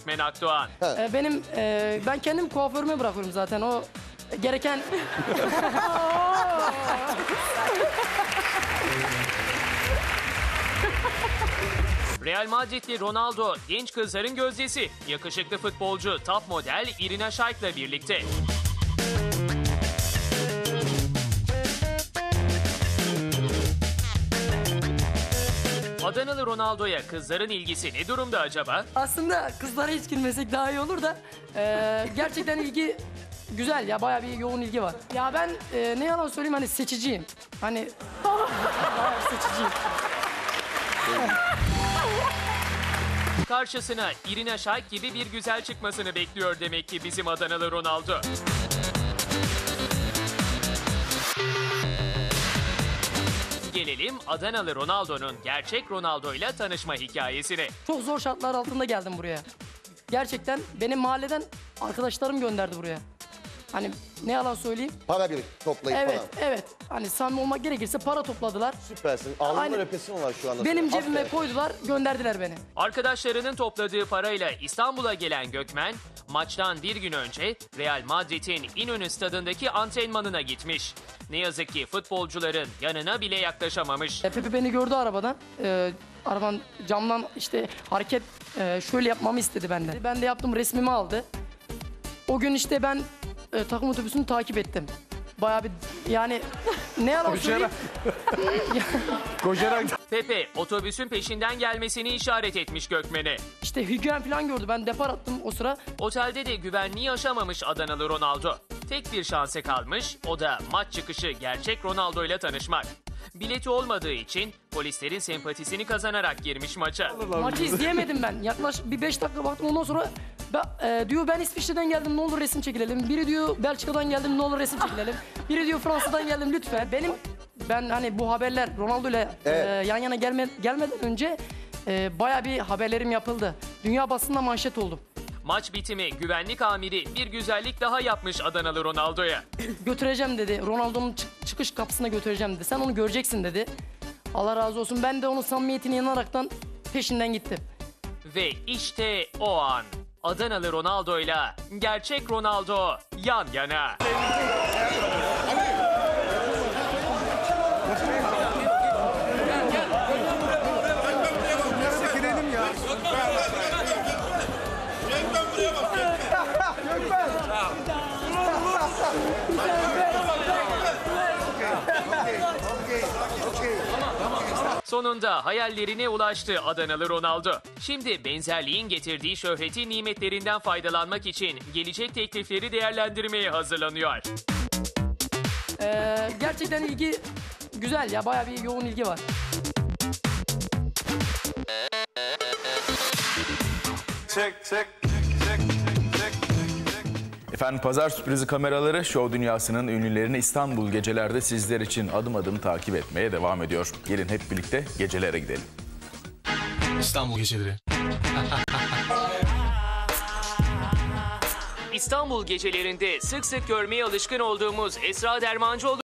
Gökmen Akdoğan. Ben kendim kuaförüme bırakıyorum zaten o gereken... Real Madridli Ronaldo genç kızların gözdesi. Yakışıklı futbolcu top model Irina Shayk'la birlikte. Adanalı Ronaldo'ya kızların ilgisi ne durumda acaba? Aslında kızlara hiç girmesek daha iyi olur da gerçekten ilgi güzel ya, bayağı bir yoğun ilgi var. Ya ben ne yalan söyleyeyim, hani seçiciyim. Hani bayağı seçiciyim. Karşısına Irina Shayk gibi bir güzel çıkmasını bekliyor demek ki bizim Adanalı Ronaldo. Gelelim Adanalı Ronaldo'nun gerçek Ronaldo'yla tanışma hikayesine. Çok zor şartlar altında geldim buraya. Gerçekten benim mahalleden arkadaşlarım gönderdi buraya. Hani ne yalan söyleyeyim. Para toplayıp Evet, falan. evet. Hani samimi olmak gerekirse para topladılar. Süpersin. Alnımda Aynen. öpesim var şu anda. Benim sana. cebime Aferin. koydular, gönderdiler beni. Arkadaşlarının topladığı parayla İstanbul'a gelen Gökmen, maçtan bir gün önce Real Madrid'in İnönü stadındaki antrenmanına gitmiş. Ne yazık ki futbolcuların yanına bile yaklaşamamış. Pepe beni gördü arabadan. Arabanın camdan işte hareket şöyle yapmamı istedi benden. Ben de yaptım, resmimi aldı. O gün işte ben takım otobüsünü takip ettim. Bayağı bir yani ne yalan söyleyeyim. Koşarak. Pepe otobüsün peşinden gelmesini işaret etmiş Gökmen'e. İşte hügyen falan gördü. Ben depar attım o sıra. Otelde de güvenliği aşamamış Adanalı Ronaldo. Tek bir şansı kalmış, o da maç çıkışı gerçek Ronaldo ile tanışmak. Bileti olmadığı için polislerin sempatisini kazanarak girmiş maça. Maçı izleyemedim ben. Yaklaşık bir 5 dakika baktım, ondan sonra diyor ben İsviçre'den geldim, ne olur resim çekilelim. Biri diyor Belçika'dan geldim, ne olur resim çekilelim. Biri diyor Fransa'dan geldim, lütfen. Ben hani bu haberler Ronaldo ile yan yana gelmeden önce bayağı bir haberlerim yapıldı. Dünya basında manşet oldum. Maç bitimi güvenlik amiri bir güzellik daha yapmış Adanalı Ronaldo'ya. Götüreceğim dedi. Ronaldo'nun çıkış kapısına götüreceğim dedi. Sen onu göreceksin dedi. Allah razı olsun. Ben de onun samimiyetine inanaraktan peşinden gittim. Ve işte o an Adanalı Ronaldo'yla gerçek Ronaldo yan yana. Girelim ya. Sonunda hayallerine ulaştı Adanalı Ronaldo. Şimdi benzerliğin getirdiği şöhreti nimetlerinden faydalanmak için gelecek teklifleri değerlendirmeye hazırlanıyor. Gerçekten ilgi güzel ya. Bayağı bir yoğun ilgi var. Efendim pazar sürprizi kameraları şov dünyasının ünlülerini İstanbul gecelerde sizler için adım adım takip etmeye devam ediyor. Gelin hep birlikte gecelere gidelim. İstanbul geceleri. İstanbul gecelerinde sık sık görmeye alışkın olduğumuz Esra Dermancıoğlu